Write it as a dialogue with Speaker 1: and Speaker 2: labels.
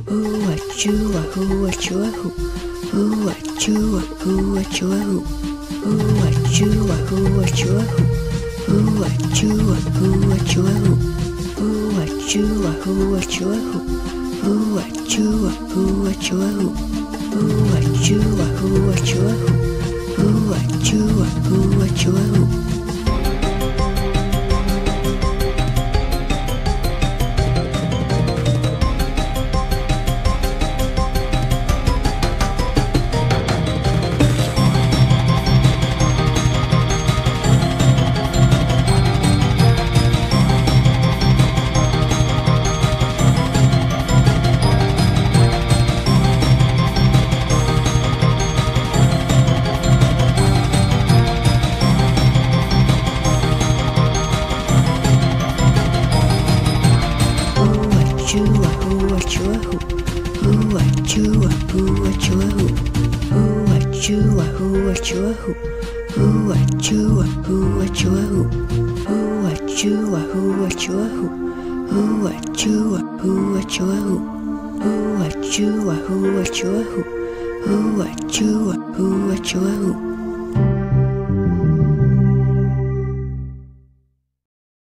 Speaker 1: ooh a chua, ooh a chua, ooh a chua, ooh a chua, ooh a chua, ooh a chua, ooh a chua, ooh a chua, ooh a chua, ooh a chua, ooh a chua, ooh a chua, ooh a chua, ooh a chua, ooh a chua, ooh a chua. Chua, ooh a chua, ooh a chua, ooh a chua, ooh a chua, ooh a chua, ooh a chua, ooh a chua, ooh a chua, ooh a chua, ooh a chua, ooh a chua, ooh a chua, ooh a chua, ooh a chua, ooh a chua.